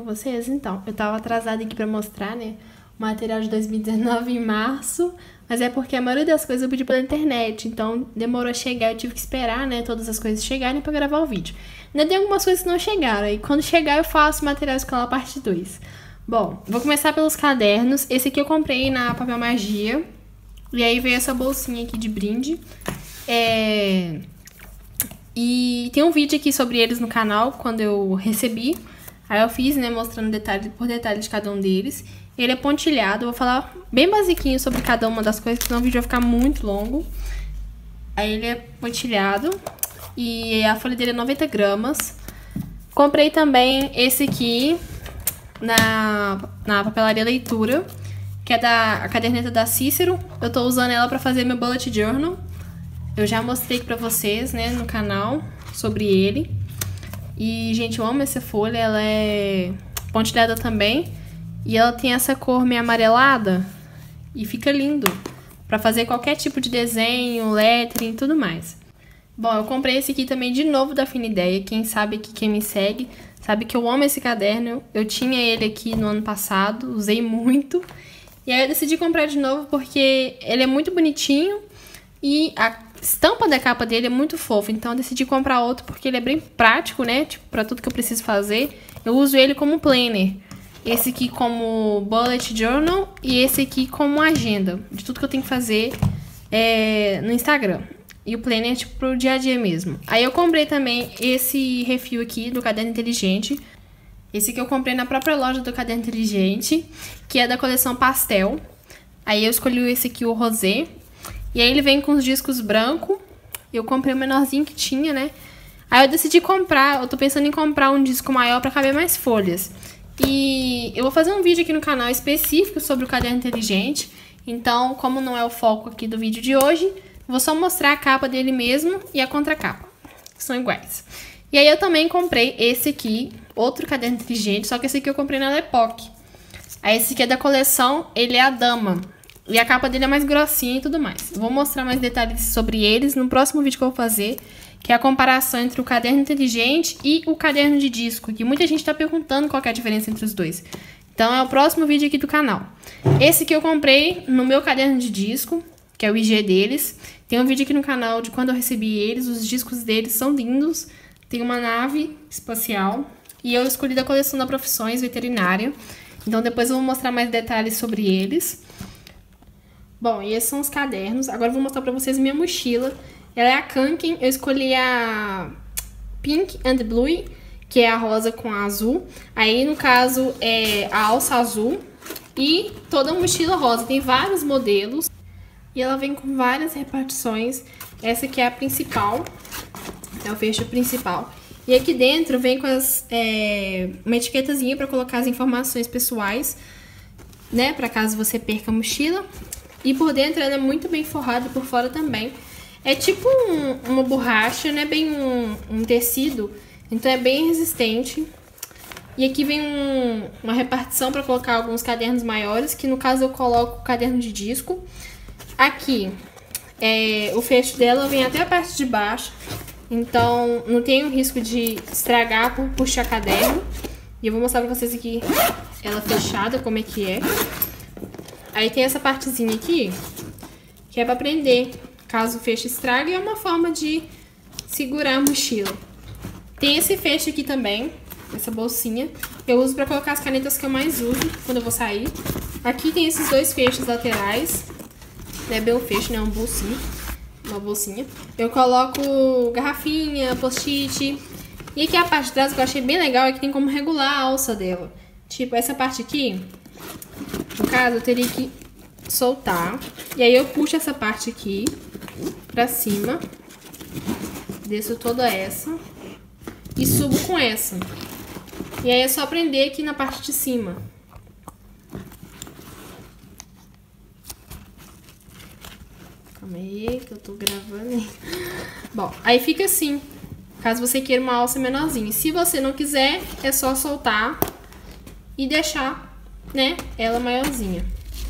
vocês? Então, eu tava atrasada aqui pra mostrar, né, o material de 2019 em março, mas é porque a maioria das coisas eu pedi pela internet, então demorou a chegar, eu tive que esperar, né, todas as coisas chegarem pra gravar o vídeo. Ainda tem algumas coisas que não chegaram, e quando chegar eu faço material escolar parte 2. Bom, vou começar pelos cadernos. Esse aqui eu comprei na Papel Magia, e aí veio essa bolsinha aqui de brinde. E tem um vídeo aqui sobre eles no canal, quando eu recebi. Aí eu fiz, né, mostrando detalhe por detalhe de cada um deles. Ele é pontilhado, eu vou falar bem basiquinho sobre cada uma das coisas, senão o vídeo vai ficar muito longo. Aí ele é pontilhado e a folha dele é 90 gramas. Comprei também esse aqui na Papelaria Leitura, que é a caderneta da Cícero. Eu tô usando ela pra fazer meu bullet journal. Eu já mostrei pra vocês, né, no canal, sobre ele. E, gente, eu amo essa folha, ela é pontilhada também. E ela tem essa cor meio amarelada. E fica lindo pra fazer qualquer tipo de desenho, lettering e tudo mais. Bom, eu comprei esse aqui também de novo da Fina Ideia. Quem sabe aqui, quem me segue, sabe que eu amo esse caderno. Eu tinha ele aqui no ano passado, usei muito. E aí eu decidi comprar de novo porque ele é muito bonitinho. E a estampa da capa dele é muito fofa, então eu decidi comprar outro porque ele é bem prático, né? Tipo, pra tudo que eu preciso fazer. Eu uso ele como planner. Esse aqui como bullet journal e esse aqui como agenda de tudo que eu tenho que fazer no Instagram. E o planner é tipo pro dia a dia mesmo. Aí eu comprei também esse refil aqui do Caderno Inteligente. Esse que eu comprei na própria loja do Caderno Inteligente, que é da coleção Pastel. Aí eu escolhi esse aqui, o rosé. E aí ele vem com os discos brancos. Eu comprei o menorzinho que tinha, né? Aí eu decidi comprar, eu tô pensando em comprar um disco maior pra caber mais folhas. E eu vou fazer um vídeo aqui no canal específico sobre o Caderno Inteligente. Então, como não é o foco aqui do vídeo de hoje, vou só mostrar a capa dele mesmo e a contracapa, que são iguais. E aí eu também comprei esse aqui, outro Caderno Inteligente, só que esse aqui eu comprei na Lepoc. Aí esse aqui é da coleção, ele é a Dama. E a capa dele é mais grossinha e tudo mais. Vou mostrar mais detalhes sobre eles no próximo vídeo que eu vou fazer, que é a comparação entre o Caderno Inteligente e o caderno de disco, que muita gente tá perguntando qual que é a diferença entre os dois. Então é o próximo vídeo aqui do canal. Esse que eu comprei no meu caderno de disco, que é o IG deles. Tem um vídeo aqui no canal de quando eu recebi eles, os discos deles são lindos. Tem uma nave espacial e eu escolhi da coleção da Profissões Veterinária. Então depois eu vou mostrar mais detalhes sobre eles. Bom, e esses são os cadernos. Agora eu vou mostrar pra vocês minha mochila. Ela é a Kanken. Eu escolhi a Pink and Blue, que é a rosa com a azul. Aí, no caso, é a alça azul. E toda a mochila rosa. Tem vários modelos. E ela vem com várias repartições. Essa aqui é a principal. É o fecho principal. E aqui dentro vem com uma etiquetazinha pra colocar as informações pessoais, né? Pra caso você perca a mochila. E por dentro ela é muito bem forrada e por fora também. É tipo uma borracha, não é bem um tecido, então é bem resistente. E aqui vem uma repartição para colocar alguns cadernos maiores, que no caso eu coloco o caderno de disco. Aqui, o fecho dela vem até a parte de baixo, então não tem o risco de estragar por puxar caderno. E eu vou mostrar para vocês aqui ela fechada, como é que é. Aí tem essa partezinha aqui, que é pra prender, caso o fecho estrague, é uma forma de segurar a mochila. Tem esse fecho aqui também, essa bolsinha. Eu uso pra colocar as canetas que eu mais uso quando eu vou sair. Aqui tem esses dois fechos laterais. Não é bem um fecho, né? É um bolsinho. Uma bolsinha. Eu coloco garrafinha, post-it. E aqui a parte de trás que eu achei bem legal é que tem como regular a alça dela. Tipo, essa parte aqui, no caso, eu teria que soltar. E aí eu puxo essa parte aqui pra cima. Desço toda essa. E subo com essa. E aí é só prender aqui na parte de cima. Calma aí, que eu tô gravando aí. Bom, aí fica assim. Caso você queira uma alça menorzinha. Se você não quiser, é só soltar e deixar, né, ela maiorzinha.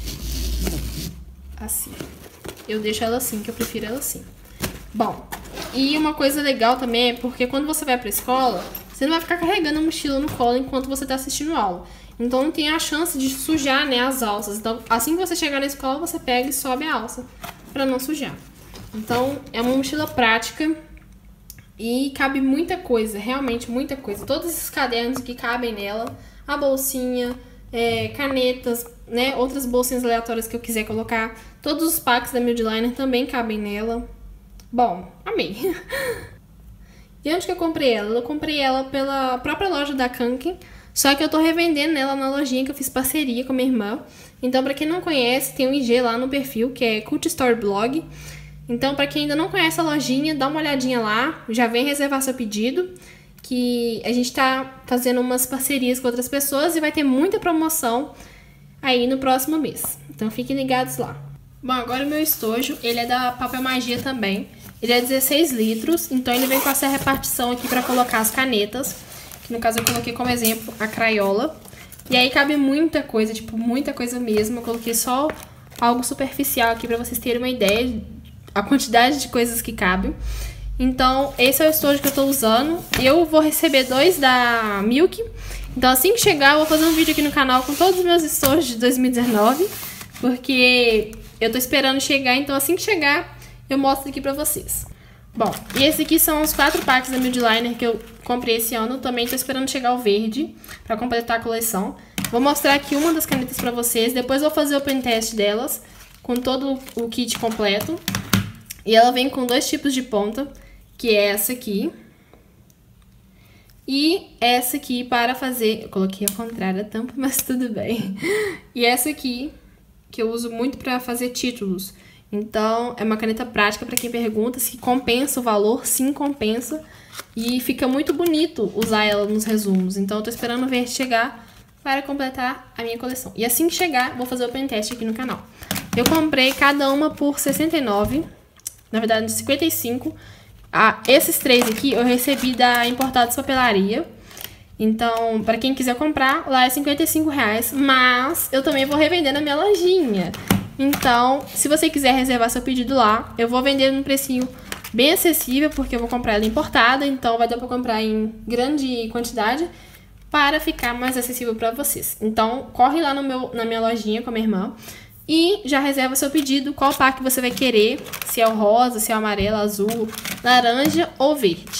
Assim. Eu deixo ela assim, que eu prefiro ela assim. Bom, e uma coisa legal também é porque quando você vai pra escola, você não vai ficar carregando a mochila no colo enquanto você tá assistindo a aula. Então não tem a chance de sujar, né, as alças. Então assim que você chegar na escola, você pega e sobe a alça pra não sujar. Então é uma mochila prática e cabe muita coisa, realmente muita coisa. Todos esses cadernos que cabem nela, a bolsinha, canetas, né, outras bolsinhas aleatórias que eu quiser colocar. Todos os packs da Mildliner também cabem nela. Bom, amei. E onde que eu comprei ela? Eu comprei ela pela própria loja da Kanken, só que eu tô revendendo ela na lojinha que eu fiz parceria com a minha irmã. Então, pra quem não conhece, tem um IG lá no perfil, que é Cult Store Blog. Então, pra quem ainda não conhece a lojinha, dá uma olhadinha lá, já vem reservar seu pedido, que a gente tá fazendo umas parcerias com outras pessoas e vai ter muita promoção aí no próximo mês. Então, fiquem ligados lá. Bom, agora o meu estojo, ele é da Papel Magia também. Ele é 16 litros, então ele vem com essa repartição aqui pra colocar as canetas. Que no caso eu coloquei como exemplo a Crayola. E aí cabe muita coisa, tipo, muita coisa mesmo. Eu coloquei só algo superficial aqui pra vocês terem uma ideia a quantidade de coisas que cabem. Então, esse é o estojo que eu tô usando. Eu vou receber 2 da Milk. Então, assim que chegar, eu vou fazer um vídeo aqui no canal com todos os meus estojos de 2019. Porque eu tô esperando chegar, então assim que chegar, eu mostro aqui pra vocês. Bom, e esse aqui são os 4 packs da Mildliner que eu comprei esse ano. Também tô esperando chegar o verde pra completar a coleção. Vou mostrar aqui uma das canetas pra vocês. Depois eu vou fazer o pen test delas com todo o kit completo. E ela vem com 2 tipos de ponta, que é essa aqui e essa aqui para fazer... Eu coloquei ao contrário a tampa, mas tudo bem. E essa aqui, que eu uso muito para fazer títulos. Então, é uma caneta prática para quem pergunta se compensa o valor. Sim, compensa. E fica muito bonito usar ela nos resumos. Então, eu tô esperando o verde chegar para completar a minha coleção. E assim que chegar, vou fazer o pen test aqui no canal. Eu comprei cada uma por R$69. Na verdade, 55. Esses 3 aqui eu recebi da Importados Papelaria. Então, pra quem quiser comprar, lá é R$55. Mas eu também vou revender na minha lojinha. Então, se você quiser reservar seu pedido lá, eu vou vender num precinho bem acessível, porque eu vou comprar ela importada. Então, vai dar pra comprar em grande quantidade para ficar mais acessível pra vocês. Então, corre lá na minha lojinha com a minha irmã. E já reserva seu pedido, qual pack você vai querer, se é o rosa, se é o amarelo, azul, laranja ou verde.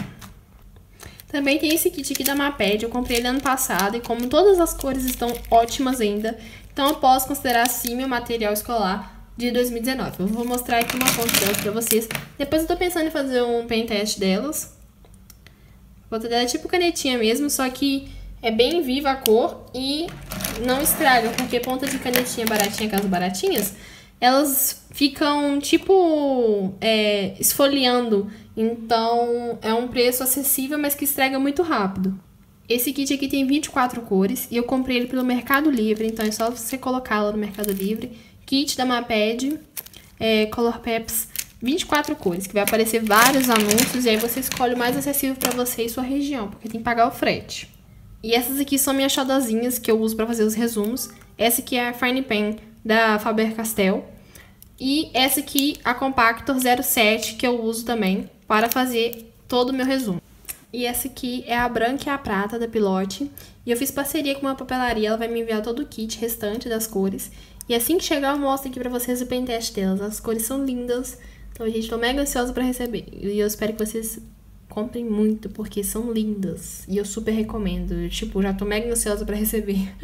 Também tem esse kit aqui da Maped, eu comprei ele ano passado e como todas as cores estão ótimas ainda, então eu posso considerar sim meu material escolar de 2019. Eu vou mostrar aqui uma foto delas pra vocês. Depois eu tô pensando em fazer um pen test delas. A foto dela é tipo canetinha mesmo, só que é bem viva a cor e não estraga, porque ponta de canetinha baratinha, aquelas baratinhas, elas ficam tipo esfoliando. Então é um preço acessível, mas que estraga muito rápido. Esse kit aqui tem 24 cores e eu comprei ele pelo Mercado Livre, então é só você colocá-lo no Mercado Livre. Kit da Maped, Color Peps, 24 cores, que vai aparecer vários anúncios e aí você escolhe o mais acessível pra você e sua região, porque tem que pagar o frete. E essas aqui são minhas xodozinhas que eu uso pra fazer os resumos. Essa aqui é a Fine Pen da Faber-Castell. E essa aqui, a Compactor 07, que eu uso também para fazer todo o meu resumo. E essa aqui é a branca e a prata da Pilote. E eu fiz parceria com uma papelaria, ela vai me enviar todo o kit restante das cores. E assim que chegar eu mostro aqui pra vocês o pen test delas. As cores são lindas, então gente, tô mega ansiosa pra receber. E eu espero que vocês comprem muito, porque são lindas. E eu super recomendo. Eu, tipo, já tô mega ansiosa pra receber.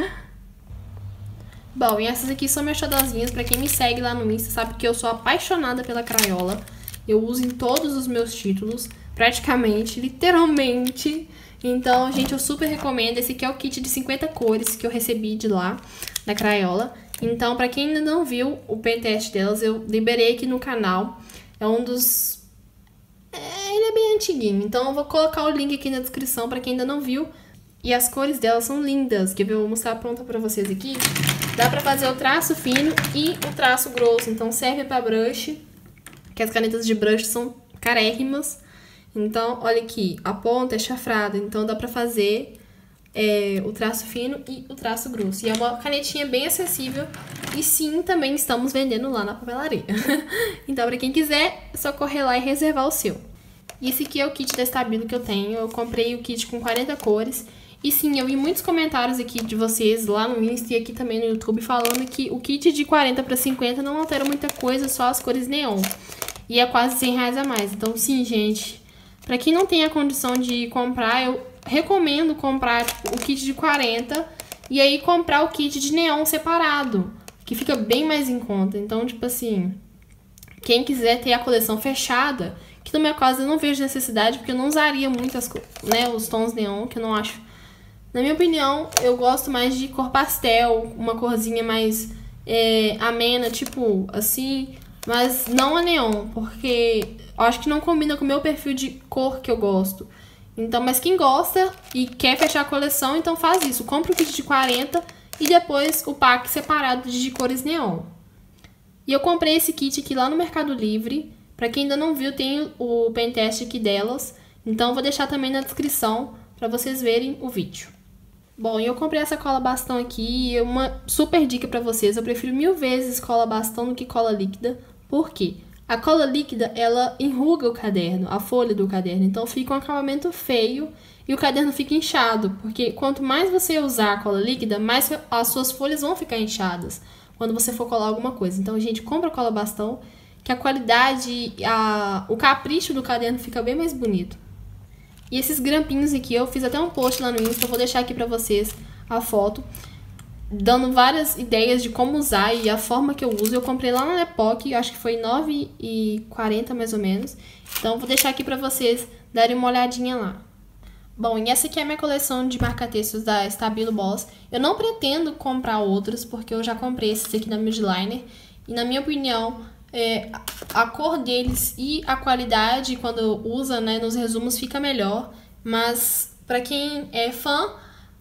Bom, e essas aqui são minhas xodozinhas. Pra quem me segue lá no Insta, sabe que eu sou apaixonada pela Crayola. Eu uso em todos os meus títulos, praticamente, literalmente. Então, gente, eu super recomendo. Esse aqui é o kit de 50 cores que eu recebi de lá, da Crayola. Então, pra quem ainda não viu o pen test delas, eu liberei aqui no canal. É um dos... ele é bem antiguinho, então eu vou colocar o link aqui na descrição pra quem ainda não viu. E as cores delas são lindas, que eu vou mostrar pronta pra vocês aqui. Dá pra fazer o traço fino e o traço grosso, então serve pra brush, que as canetas de brush são carérrimas. Então, olha aqui, a ponta é chafrada, então dá pra fazer o traço fino e o traço grosso. E é uma canetinha bem acessível e sim, também estamos vendendo lá na papelaria. Então, pra quem quiser, é só correr lá e reservar o seu. E esse aqui é o kit da Stabilo que eu tenho. Eu comprei o kit com 40 cores. E sim, eu vi muitos comentários aqui de vocês lá no Insta e aqui também no YouTube falando que o kit de 40 para 50 não altera muita coisa, só as cores neon. E é quase R$100 a mais. Então sim, gente, pra quem não tem a condição de comprar, eu recomendo comprar tipo, o kit de 40 e aí comprar o kit de neon separado, que fica bem mais em conta. Então, tipo assim, quem quiser ter a coleção fechada, que no meu caso eu não vejo necessidade, porque eu não usaria muito os tons neon, que eu não acho. Na minha opinião, eu gosto mais de cor pastel, uma corzinha mais amena, tipo assim, mas não a neon, porque eu acho que não combina com o meu perfil de cor que eu gosto. Então, mas quem gosta e quer fechar a coleção, então faz isso. Compra o kit de 40 e depois o pack separado de cores neon. E eu comprei esse kit aqui lá no Mercado Livre. Pra quem ainda não viu, tem o pentest aqui delas. Então, vou deixar também na descrição pra vocês verem o vídeo. Bom, eu comprei essa cola bastão aqui e uma super dica pra vocês. Eu prefiro 1000 vezes cola bastão do que cola líquida. Por quê? A cola líquida, ela enruga o caderno, a folha do caderno. Então, fica um acabamento feio e o caderno fica inchado. Porque quanto mais você usar a cola líquida, mais as suas folhas vão ficar inchadas quando você for colar alguma coisa. Então, gente, compra cola bastão, que a qualidade, o capricho do caderno fica bem mais bonito. E esses grampinhos aqui, eu fiz até um post lá no Insta, eu vou deixar aqui pra vocês a foto, dando várias ideias de como usar e a forma que eu uso. Eu comprei lá na Epoch, acho que foi R$9,40 mais ou menos. Então, vou deixar aqui pra vocês darem uma olhadinha lá. Bom, e essa aqui é a minha coleção de marca-textos da Stabilo Boss. Eu não pretendo comprar outros, porque eu já comprei esses aqui na Midliner. E na minha opinião, a cor deles e a qualidade, quando usa, né, nos resumos, fica melhor. Mas, pra quem é fã,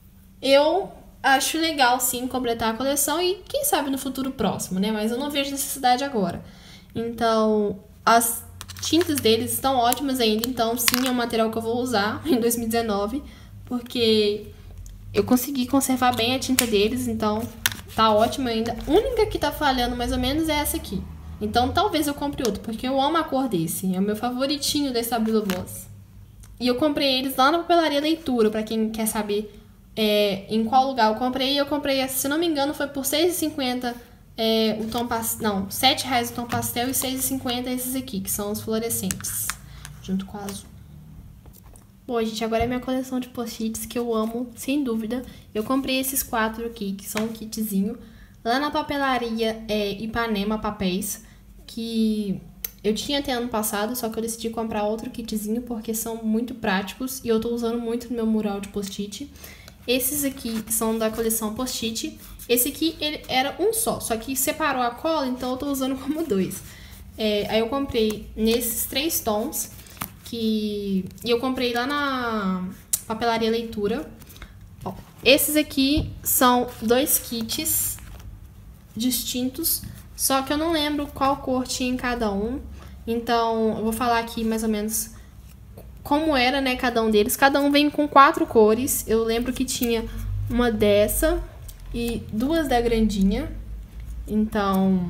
eu acho legal, sim, completar a coleção. E quem sabe no futuro próximo, né? Mas eu não vejo necessidade agora. Então, as tintas deles estão ótimas ainda. Então, sim, é um material que eu vou usar em 2019. Porque eu consegui conservar bem a tinta deles. Então, tá ótima ainda. A única que tá falhando, mais ou menos, é essa aqui. Então, talvez eu compre outro, porque eu amo a cor desse. É o meu favoritinho da Stabilo Boss. E eu comprei eles lá na papelaria Leitura, pra quem quer saber em qual lugar eu comprei. Eu comprei, se não me engano, foi por R$6,50 o tom pastel. Não, R$7,00 o tom pastel e R$6,50 esses aqui, que são os fluorescentes, junto com a azul. Bom, gente, agora é a minha coleção de post-its, que eu amo, sem dúvida. Eu comprei esses 4 aqui, que são um kitzinho, lá na papelaria Ipanema Papéis, que eu tinha até ano passado, só que eu decidi comprar outro kitzinho porque são muito práticos e eu tô usando muito no meu mural de post-it. Esses aqui são da coleção post-it. Esse aqui ele era um só que separou a cola, então eu tô usando como 2. Aí eu comprei nesses 3 tons, e eu comprei lá na papelaria Leitura. Ó, esses aqui são 2 kits distintos, só que eu não lembro qual cor tinha em cada um. Então, eu vou falar aqui mais ou menos como era, né, cada um deles. Cada um vem com 4 cores. Eu lembro que tinha uma dessa e 2 da grandinha. Então,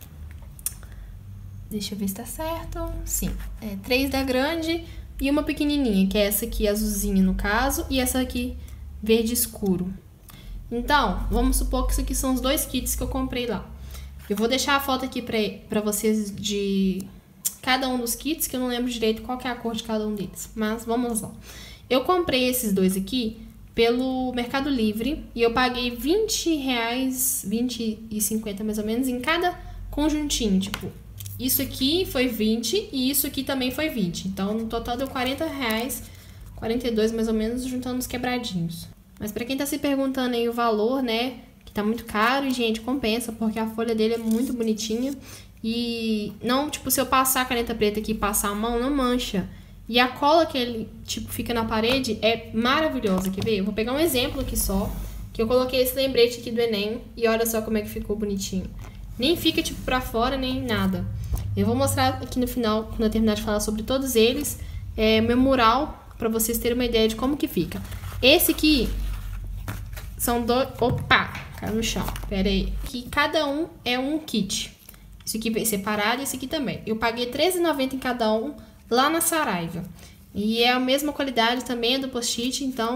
deixa eu ver se tá certo. Sim, 3 da grande e uma pequenininha, que é essa aqui azulzinha no caso, e essa aqui verde escuro. Então, vamos supor que isso aqui são os 2 kits que eu comprei lá. Eu vou deixar a foto aqui pra vocês de cada um dos kits, que eu não lembro direito qual que é a cor de cada um deles. Mas vamos lá. Eu comprei esses 2 aqui pelo Mercado Livre e eu paguei R$20, R$20,50 mais ou menos, em cada conjuntinho. Tipo, isso aqui foi 20 e isso aqui também foi 20. Então, no total deu R$40, 42 mais ou menos, juntando os quebradinhos. Mas pra quem tá se perguntando aí o valor, né, que tá muito caro, e gente, compensa, porque a folha dele é muito bonitinha. E não, tipo, se eu passar a caneta preta aqui e passar a mão, não mancha. E a cola que ele, tipo, fica na parede é maravilhosa, quer ver? Eu vou pegar um exemplo aqui só, que eu coloquei esse lembrete aqui do Enem, e olha só como é que ficou bonitinho. Nem fica, tipo, pra fora, nem nada. Eu vou mostrar aqui no final, quando eu terminar de falar sobre todos eles, meu mural, pra vocês terem uma ideia de como que fica. Esse aqui são 2... Opa! Caiu no chão. Pera aí. Que cada um é um kit. Isso aqui veio separado e esse aqui também. Eu paguei R$13,90 em cada um, lá na Saraiva. E é a mesma qualidade também do post-it, então,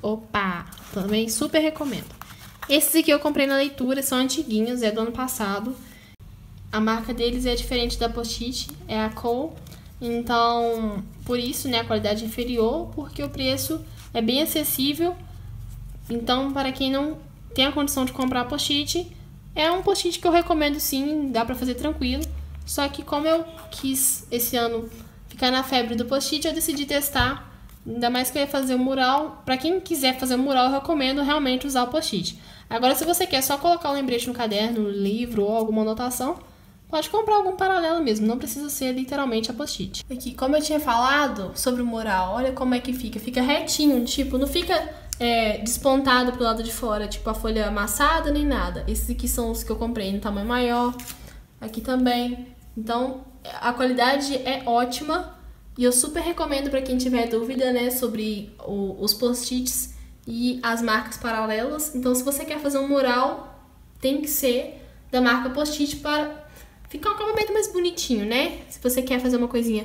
também super recomendo. Esses aqui eu comprei na Leitura, são antiguinhos, é do ano passado. A marca deles é diferente da post-it, é a Cole. Então, por isso, né, a qualidade inferior, porque o preço é bem acessível. Então, para quem não tem a condição de comprar post-it, é um post-it que eu recomendo sim, dá pra fazer tranquilo. Só que como eu quis esse ano ficar na febre do post-it, eu decidi testar. Ainda mais que eu ia fazer um mural. Pra quem quiser fazer um mural, eu recomendo realmente usar o post-it. Agora, se você quer só colocar um lembrete no caderno, no livro ou alguma anotação, pode comprar algum paralelo mesmo, não precisa ser literalmente a post-it. Aqui, como eu tinha falado sobre o mural, olha como é que fica. Fica retinho, tipo, não fica despontado pro lado de fora, tipo a folha amassada nem nada. Esses aqui são os que eu comprei no tamanho maior, aqui também. Então, a qualidade é ótima e eu super recomendo para quem tiver dúvida, né, sobre os post-its e as marcas paralelas. Então, se você quer fazer um mural, tem que ser da marca post-it para ficar um acabamento mais bonitinho, né? Se você quer fazer uma coisinha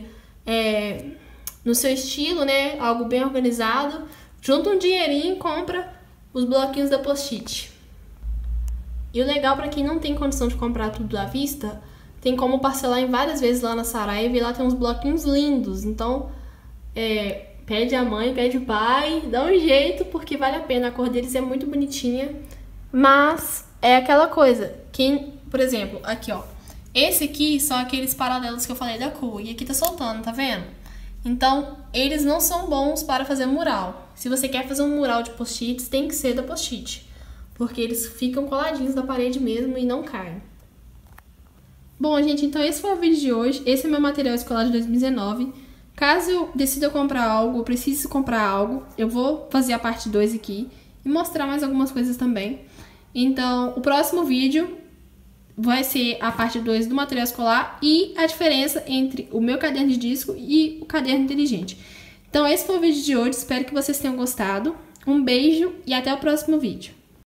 no seu estilo, né, algo bem organizado, junta um dinheirinho e compra os bloquinhos da post-it. E o legal para quem não tem condição de comprar tudo à vista, tem como parcelar em várias vezes lá na Saraiva e lá tem uns bloquinhos lindos. Então, pede a mãe, pede o pai, dá um jeito porque vale a pena. A cor deles é muito bonitinha, mas é aquela coisa. Por exemplo, aqui ó, esse aqui são aqueles paralelos que eu falei da cor e aqui tá soltando, tá vendo? Então, eles não são bons para fazer mural. Se você quer fazer um mural de post-its, tem que ser da post-it, porque eles ficam coladinhos na parede mesmo e não caem. Bom, gente, então esse foi o vídeo de hoje. Esse é meu material escolar de 2019. Caso eu decida comprar algo, ou precise comprar algo, eu vou fazer a parte 2 aqui e mostrar mais algumas coisas também. Então, o próximo vídeo vai ser a parte 2 do material escolar e a diferença entre o meu caderno de disco e o caderno inteligente. Então, esse foi o vídeo de hoje. Espero que vocês tenham gostado. Um beijo e até o próximo vídeo.